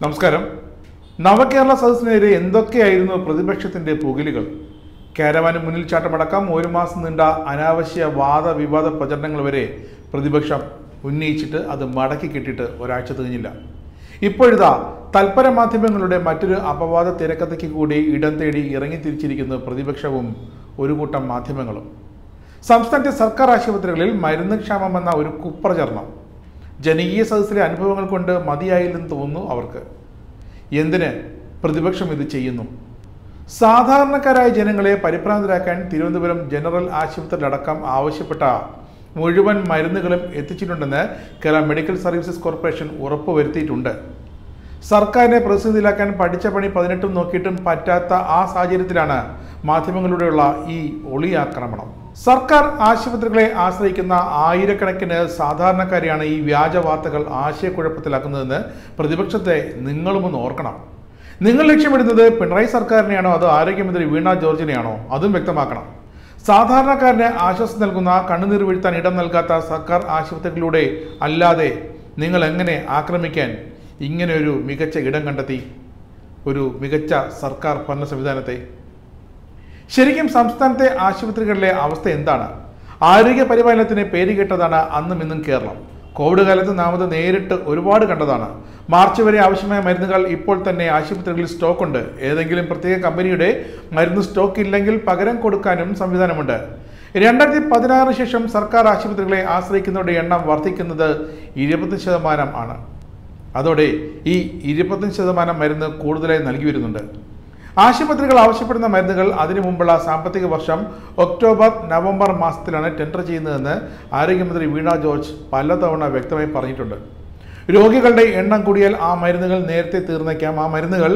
നമസ്കാരം. നവകേരള സദസ്സിനെതിരെ എന്തൊക്കെയായിരുന്നു പ്രതിപക്ഷത്തിന്റെ പുകിലുകൾ? കാരവാന് മുന്നിൽ ചാട്ടമടക്കം 1 മാസം നീണ്ട അനാവശ്യ വാദവിവാദ പ്രചരണങ്ങൾ വരെ പ്രതിപക്ഷം ഉന്നയിച്ചിട്ട് അത് മടക്കി കിട്ടിയിട്ട് ഒരാഴ്ച തികഞ്ഞില്ല. ഇപ്പോഴിതാ തൽപര മാധ്യമങ്ങളുടെ മറ്റൊരു അപവാദ തിരക്കഥയ്ക്ക് കൂടി ഇടം തേടി ഇറങ്ങിത്തിരിച്ചിരിക്കുന്ന പ്രതിപക്ഷവും ഒരു കൂട്ടം മാധ്യമങ്ങളും. സംസ്ഥാനത്തെ സർക്കാർ ആശുപത്രികളിൽ മരുന്ന് ക്ഷാമമെന്ന ഒരു കുപ്രചരണം ജനകീയ സദസ്സിലെ അനുഭവങ്ങൾ കൊണ്ട് മതിയായില്ലെന്ന് തോന്നുന്നു അവർക്ക്. എന്തിന് പ്രതിപക്ഷം ഇത് ചെയ്യുന്നു? സാധാരണക്കാരായ ജനങ്ങളെ പരിഭ്രാന്തരാക്കാൻ തിരുവനന്തപുരം ജനറൽ ആശുപത്രിയിലടക്കം ആവശ്യപ്പെട്ട മുഴുവൻ മരുന്നുകളും എത്തിച്ചിട്ടുണ്ടെന്ന് കേരള മെഡിക്കൽ സർവീസസ് കോർപ്പറേഷൻ ഉറപ്പുവരുത്തിയിട്ടുണ്ട്. സർക്കാരിനെ പ്രതിസന്ധിയിലാക്കാൻ പഠിച്ച പണി 18 നോക്കിയിട്ടും പറ്റാത്ത ആ സാഹചര്യത്തിലാണ് മാധ്യമങ്ങളിലൂടെയുള്ള ഈ ഒളിയാക്രമണം. സർക്കാർ ആശുപത്രികളെ ആശ്രയിക്കുന്ന ആയിരക്കണക്കിന് സാധാരണക്കാരെയാണ് ഈ വ്യാജ വാർത്തകൾ ആശയക്കുഴപ്പത്തിലാക്കുന്നതെന്ന് പ്രതിപക്ഷത്തെ നിങ്ങളുമൊന്ന് ഓർക്കണം. നിങ്ങൾ ലക്ഷ്യമിടുന്നത് പിണറായി സർക്കാരിനെയാണോ അതോ ആരോഗ്യമന്ത്രി വീണ ജോർജിനെയാണോ? അതും വ്യക്തമാക്കണം. സാധാരണക്കാരന് ആശ്വാസം നൽകുന്ന കണ്ണുനീർ വീഴ്ത്താൻ ഇടം നൽകാത്ത സർക്കാർ ആശുപത്രികളിലൂടെ അല്ലാതെ നിങ്ങൾ എങ്ങനെ ആക്രമിക്കാൻ ഇങ്ങനെ ഒരു മികച്ച ഇടം കണ്ടെത്തി ഒരു മികച്ച സർക്കാർ ഭരണ സംവിധാനത്തെ? ശരിക്കും സംസ്ഥാനത്തെ ആശുപത്രികളിലെ അവസ്ഥ എന്താണ്? ആരോഗ്യ പരിപാലനത്തിന് പേരുകേട്ടതാണ് അന്നും ഇന്നും കേരളം. കോവിഡ് കാലത്ത് നാം അത് നേരിട്ട് ഒരുപാട് കണ്ടതാണ്. മാർച്ച് വരെ ആവശ്യമായ മരുന്നുകൾ ഇപ്പോൾ തന്നെ ആശുപത്രികളിൽ സ്റ്റോക്കുണ്ട്. ഏതെങ്കിലും പ്രത്യേക കമ്പനിയുടെ മരുന്ന് സ്റ്റോക്ക് ഇല്ലെങ്കിൽ പകരം കൊടുക്കാനും സംവിധാനമുണ്ട്. 2016 ശേഷം സർക്കാർ ആശുപത്രികളെ ആശ്രയിക്കുന്നവരുടെ എണ്ണം വർദ്ധിക്കുന്നത് 20% ആണ്. അതോടെ ഈ 25% മരുന്ന് കൂടുതലായി നൽകി വരുന്നുണ്ട്. ആശുപത്രികൾ ആവശ്യപ്പെടുന്ന മരുന്നുകൾ അതിനു മുമ്പുള്ള സാമ്പത്തിക വർഷം ഒക്ടോബർ നവംബർ മാസത്തിലാണ് ടെൻഡർ ചെയ്യുന്നതെന്ന് ആരോഗ്യമന്ത്രി വീണ ജോർജ് പലതവണ വ്യക്തമായി പറഞ്ഞിട്ടുണ്ട്. രോഗികളുടെ എണ്ണം കൂടിയാൽ ആ മരുന്നുകൾ നേരത്തെ തീർന്നേക്കാം. ആ മരുന്നുകൾ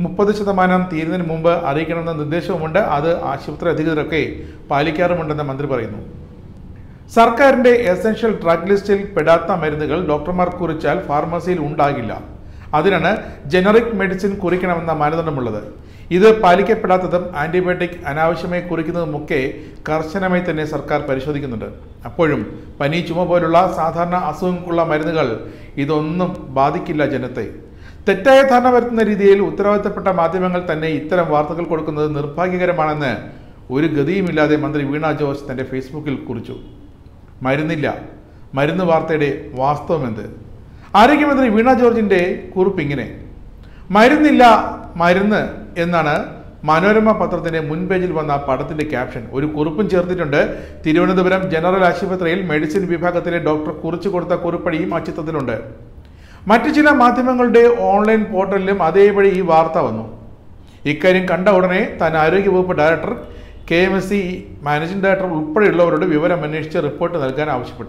30% തീരുന്നതിന് മുമ്പ് അറിയിക്കണമെന്ന നിർദ്ദേശവുമുണ്ട്. അത് ആശുപത്രി അധികൃതരൊക്കെ പാലിക്കാറുമുണ്ടെന്ന് മന്ത്രി പറയുന്നു. സർക്കാരിന്റെ എസൻഷ്യൽ ഡ്രഗ് ലിസ്റ്റിൽ പെടാത്ത മരുന്നുകൾ ഡോക്ടർമാർ കുറിച്ചാൽ ഫാർമസിയിൽ ഉണ്ടാകില്ല. അതിനാണ് ജനറിക് മെഡിസിൻ കുറിക്കണമെന്ന മാനദണ്ഡമുള്ളത്. ഇത് പാലിക്കപ്പെടാത്തതും ആന്റിബയോട്ടിക് അനാവശ്യമായി കുറിക്കുന്നതുമൊക്കെ കർശനമായി തന്നെ സർക്കാർ പരിശോധിക്കുന്നുണ്ട്. അപ്പോഴും പനി, ചുമ പോലുള്ള സാധാരണ അസുഖങ്ങൾക്കുള്ള മരുന്നുകൾ ഇതൊന്നും ബാധിക്കില്ല ജനത്തെ. തെറ്റായ ധാരണ വരുത്തുന്ന രീതിയിൽ ഉത്തരവാദിത്തപ്പെട്ട മാധ്യമങ്ങൾ തന്നെ ഇത്തരം വാർത്തകൾ കൊടുക്കുന്നത് നിർഭാഗ്യകരമാണെന്ന് ഒരു ഗതിയുമില്ലാതെ മന്ത്രി വീണ ജോർജ് തന്റെ ഫേസ്ബുക്കിൽ കുറിച്ചു. മരുന്നില്ല, മരുന്ന് വാർത്തയുടെ വാസ്തവം എന്ത്? ആരോഗ്യമന്ത്രി വീണ ജോർജിന്റെ കുറിപ്പ് ഇങ്ങനെ: മരുന്നില്ല, മരുന്ന് എന്നാണ് മനോരമ പത്രത്തിന്റെ മുൻപേജിൽ വന്ന പടത്തിന്റെ ക്യാപ്ഷൻ. ഒരു കുറിപ്പും ചേർത്തിട്ടുണ്ട്. തിരുവനന്തപുരം ജനറൽ ആശുപത്രിയിൽ മെഡിസിൻ വിഭാഗത്തിലെ ഡോക്ടർ കുറിച്ചു കൊടുത്ത കുറിപ്പടിയും ആ ചിത്രത്തിലുണ്ട്. മറ്റു ചില മാധ്യമങ്ങളുടെ ഓൺലൈൻ പോർട്ടലിലും അതേപടി ഈ വാർത്ത വന്നു. ഇക്കാര്യം കണ്ട ഉടനെ താൻ ആരോഗ്യവകുപ്പ് ഡയറക്ടർ, KMSC മാനേജിംഗ് ഡയറക്ടർ ഉൾപ്പെടെയുള്ളവരോട് വിവരം അന്വേഷിച്ച് റിപ്പോർട്ട് നൽകാൻ ആവശ്യപ്പെട്ടു.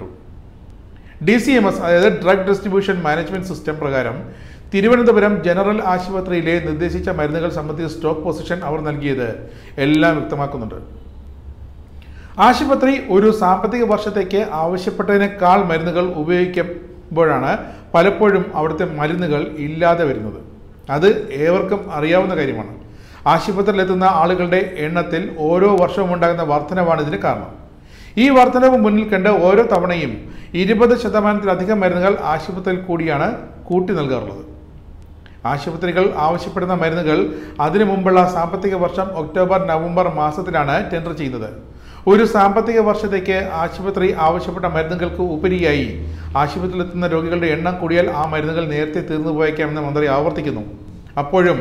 DCMS അതായത് ഡ്രഗ് ഡിസ്ട്രിബ്യൂഷൻ മാനേജ്മെന്റ് സിസ്റ്റം പ്രകാരം തിരുവനന്തപുരം ജനറൽ ആശുപത്രിയിലെ നിർദ്ദേശിച്ച മരുന്നുകൾ സംബന്ധിച്ച സ്റ്റോക്ക് പൊസിഷൻ അവർ നൽകിയത് എല്ലാം വ്യക്തമാക്കുന്നുണ്ട്. ആശുപത്രി ഒരു സാമ്പത്തിക വർഷത്തേക്ക് ആവശ്യപ്പെട്ടതിനേക്കാൾ മരുന്നുകൾ ഉപയോഗിക്കുമ്പോഴാണ് പലപ്പോഴും അവിടുത്തെ മരുന്നുകൾ ഇല്ലാതെ വരുന്നത്. അത് ഏവർക്കും അറിയാവുന്ന കാര്യമാണ്. ആശുപത്രിയിലെത്തുന്ന ആളുകളുടെ എണ്ണത്തിൽ ഓരോ വർഷവും ഉണ്ടാകുന്ന വർധനവാണ് ഇതിന് കാരണം. ഈ വർധനവ് മുന്നിൽ കണ്ട് ഓരോ തവണയും 20%-ലധികം മരുന്നുകൾ ആശുപത്രിയിൽ കൂടിയാണ് കൂട്ടി നൽകാറുള്ളത്. ആശുപത്രികൾ ആവശ്യപ്പെടുന്ന മരുന്നുകൾ അതിനു മുമ്പുള്ള സാമ്പത്തിക വർഷം ഒക്ടോബർ നവംബർ മാസത്തിലാണ് ടെൻഡർ ചെയ്യുന്നത്. ഒരു സാമ്പത്തിക വർഷത്തേക്ക് ആശുപത്രി ആവശ്യപ്പെട്ട മരുന്നുകൾക്ക് ഉപരിയായി ആശുപത്രിയിലെത്തുന്ന രോഗികളുടെ എണ്ണം കൂടിയാൽ ആ മരുന്നുകൾ നേരത്തെ തീർന്നു പോയേക്കാമെന്ന് മന്ത്രി ആവർത്തിക്കുന്നു. അപ്പോഴും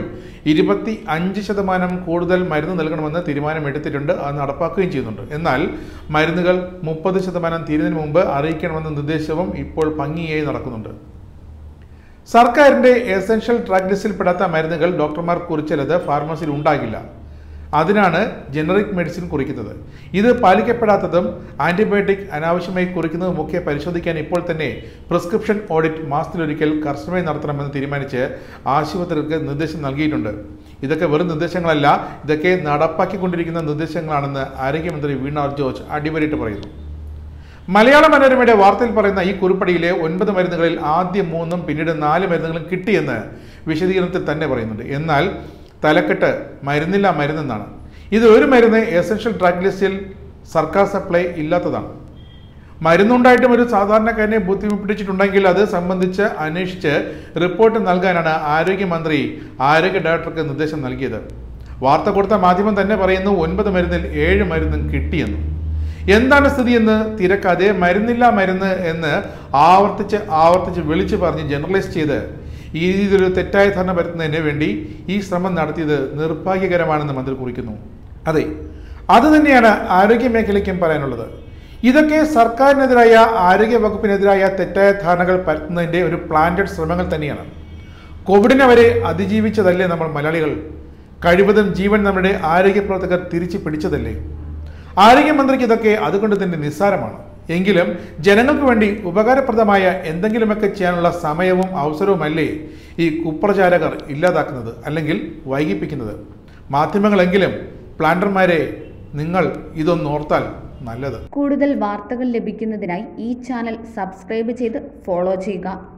25% കൂടുതൽ മരുന്ന് നൽകണമെന്ന് തീരുമാനമെടുത്തിട്ടുണ്ട്. അത് നടപ്പാക്കുകയും ചെയ്യുന്നുണ്ട്. എന്നാൽ മരുന്നുകൾ 30% തീരുന്നതിന് മുമ്പ് അറിയിക്കണമെന്ന നിർദ്ദേശവും ഇപ്പോൾ ഭംഗിയായി നടക്കുന്നുണ്ട്. സർക്കാരിന്റെ എസൻഷ്യൽ ഡ്രഗ് ലിസ്റ്റിൽ പെടാത്ത മരുന്നുകൾ ഡോക്ടർമാർ കുറിച്ചാൽ അത് ഫാർമസിയിൽ ഉണ്ടാകില്ല. അതിനാണ് ജനറിക് മെഡിസിൻ കുറിക്കുന്നത്. ഇത് പാലിക്കപ്പെടാത്തതും ആന്റിബയോട്ടിക് അനാവശ്യമായി കുറിക്കുന്നതുമൊക്കെ പരിശോധിക്കാൻ ഇപ്പോൾ തന്നെ പ്രിസ്ക്രിപ്ഷൻ ഓഡിറ്റ് മാസത്തിലൊരിക്കൽ കർശനമായി നടത്തണമെന്ന് തീരുമാനിച്ച് ആശുപത്രികൾക്ക് നിർദ്ദേശം നൽകിയിട്ടുണ്ട്. ഇതൊക്കെ വെറും നിർദ്ദേശങ്ങളല്ല, ഇതൊക്കെ നടപ്പാക്കിക്കൊണ്ടിരിക്കുന്ന നിർദ്ദേശങ്ങളാണെന്ന് ആരോഗ്യമന്ത്രി വീണ ജോർജ് അടിവരയിട്ട് പറയുന്നു. മലയാള മനോരമയുടെ വാർത്തയിൽ പറയുന്ന ഈ കുറിപ്പടിയിലെ 9 മരുന്നുകളിൽ ആദ്യം 3 പിന്നീട് 4 മരുന്നുകളും കിട്ടിയെന്ന് വിശദീകരണത്തിൽ തന്നെ പറയുന്നുണ്ട്. എന്നാൽ തലക്കെട്ട് മരുന്നില്ല, മരുന്നെന്നാണ്. ഇത് ഒരു മരുന്ന് എസൻഷ്യൽ ഡ്രഗ് ലിസ്റ്റിൽ സർക്കാർ സപ്ലൈ ഇല്ലാത്തതാണ്. മരുന്നുണ്ടായിട്ടും ഒരു സാധാരണക്കാരനെ ബുദ്ധിമുട്ടിച്ചിട്ടുണ്ടെങ്കിൽ അത് സംബന്ധിച്ച് അന്വേഷിച്ച് റിപ്പോർട്ട് നൽകാനാണ് ആരോഗ്യമന്ത്രി ആരോഗ്യ ഡയറക്ടർക്ക് നിർദ്ദേശം നൽകിയത്. വാർത്ത കൊടുത്ത മാധ്യമം തന്നെ പറയുന്നു 9 മരുന്നിൽ 7 മരുന്നും കിട്ടിയെന്നും. എന്താണ് സ്ഥിതിയെന്ന് തിരക്കാതെ മരുന്നില്ല മരുന്ന് എന്ന് ആവർത്തിച്ച് വിളിച്ചു പറഞ്ഞ് ജനറലൈസ് ചെയ്ത് ഈ രീതിയിലൊരു തെറ്റായ ധാരണ വരുത്തുന്നതിന് വേണ്ടി ഈ ശ്രമം നടത്തിയത് നിർഭാഗ്യകരമാണെന്ന് മന്ത്രി കുറിക്കുന്നു. അതെ, അത് തന്നെയാണ് ആരോഗ്യ മേഖലയ്ക്കും പറയാനുള്ളത്. ഇതൊക്കെ സർക്കാരിനെതിരായ ആരോഗ്യ വകുപ്പിനെതിരായ തെറ്റായ ധാരണകൾ പരത്തുന്നതിൻ്റെ ഒരു പ്ലാന്റഡ് ശ്രമങ്ങൾ തന്നെയാണ്. കോവിഡിനെ വരെ അതിജീവിച്ചതല്ലേ നമ്മൾ മലയാളികൾ? കഴിവതും ജീവൻ നമ്മുടെ ആരോഗ്യ പ്രവർത്തകർ തിരിച്ചു പിടിച്ചതല്ലേ? ആരോഗ്യമന്ത്രിക്ക് ഇതൊക്കെ അതുകൊണ്ട് തന്നെ നിസ്സാരമാണ്. എങ്കിലും ജനങ്ങൾക്ക് വേണ്ടി ഉപകാരപ്രദമായ എന്തെങ്കിലുമൊക്കെ ചെയ്യാനുള്ള സമയവും അവസരവുമല്ലേ ഈ കുപ്രചാരകർ ഇല്ലാതാക്കുന്നത് അല്ലെങ്കിൽ വൈകിപ്പിക്കുന്നത്? മാധ്യമങ്ങളെങ്കിലും പ്ലാന്റർമാരെ നിങ്ങൾ ഇതൊന്നോർത്താൽ നല്ലത്. കൂടുതൽ വാർത്തകൾ ലഭിക്കുന്നതിനായി ഈ ചാനൽ സബ്സ്ക്രൈബ് ചെയ്ത് ഫോളോ ചെയ്യുക.